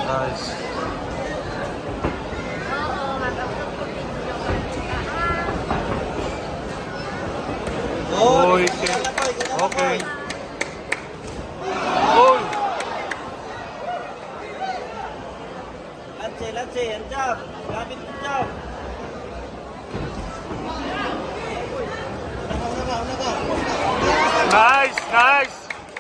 Nice. Uy, okay. Uy. Lanse, ang jab. Gamit ang jab. Nice, nice.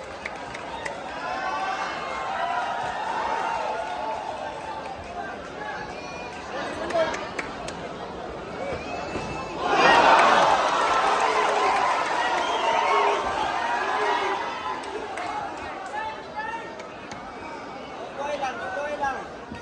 Tukoy lang.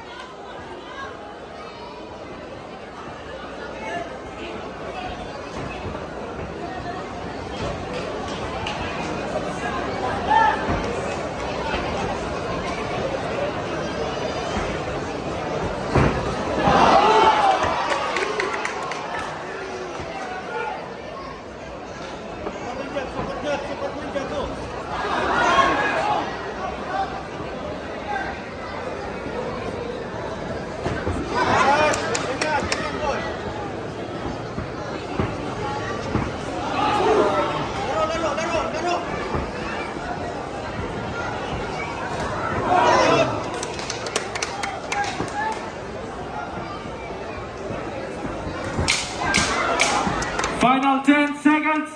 Final 10 seconds.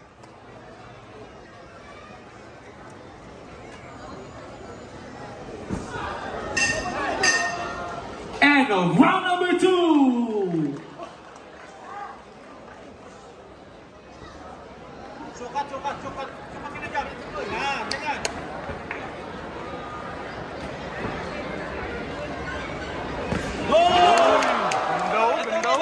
And round number 2. Sukat kita jab. Nah, jangan. Ganda.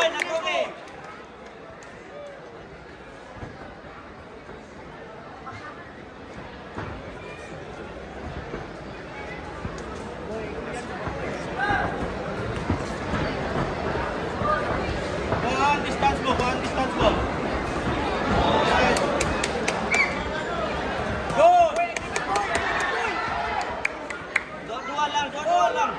Distance mo. Go! Dua lang.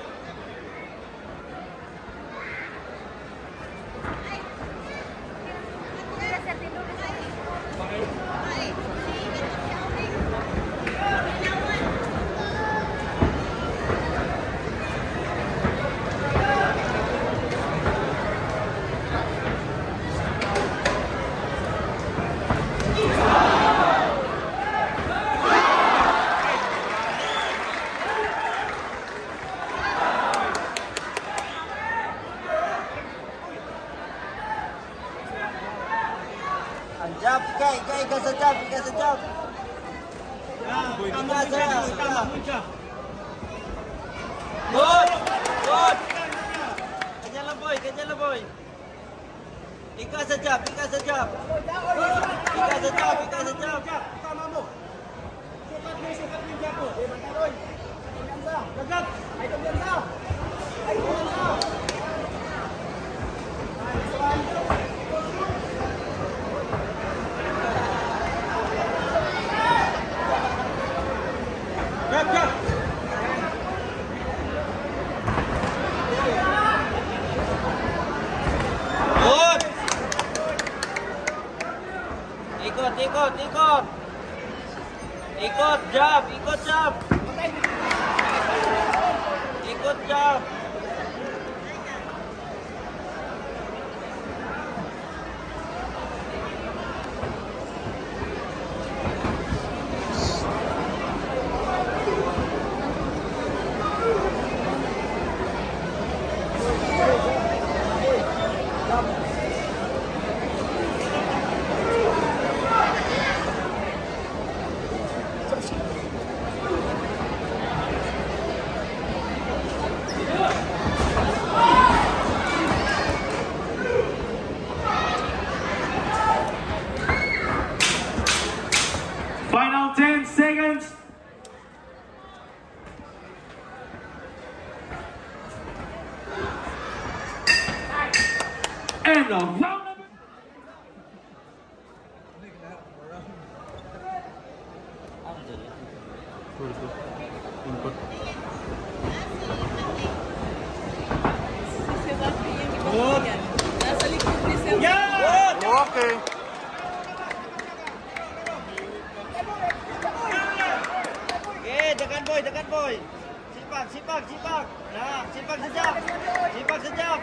Jab, ikat sa jab. Good. Kanya lang boy. Ikat sa jab. Tama mo. Sukat mo yung jab mo. Mantaroy. Gagap. Ay, gagap. Jab. Good. Ikot, jab. Ikot, jab. Final 10 seconds. And a round. Input. Okay. Okay, dekat boy. Sipak. Nah, sipak sejap.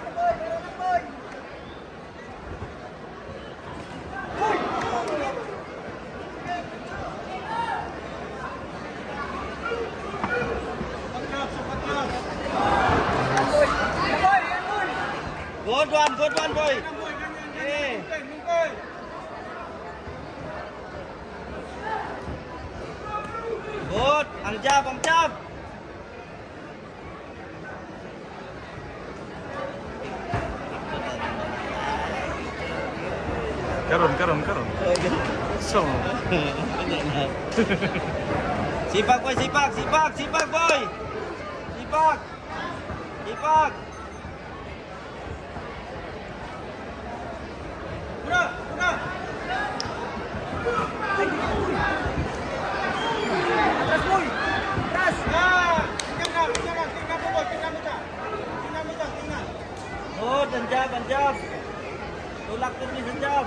Good one, boy. Okay. Good, ang jab. Karon. So. Sipak boy. Sipak. Udah. Atas boy. Atas. Nah, tinggal. Oh, dan jab. Tulak terus sejam.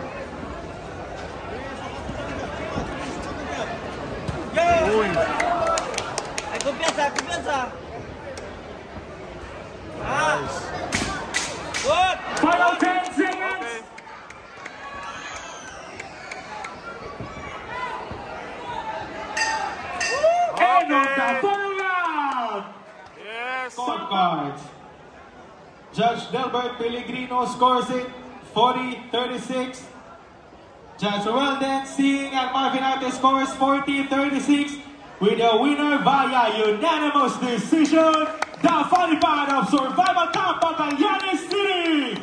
Uy. Ay, kumpiyansa. Nice. Good. Final 10 seconds. And on the final round. Yes. Scorecards. Judge Delbert Pellegrino scores it 40-36. Judge Weldon Singh and Marvin Arte scores 40-36. With the winner via unanimous decision, the Funny Part of Survival Camp Batallones City.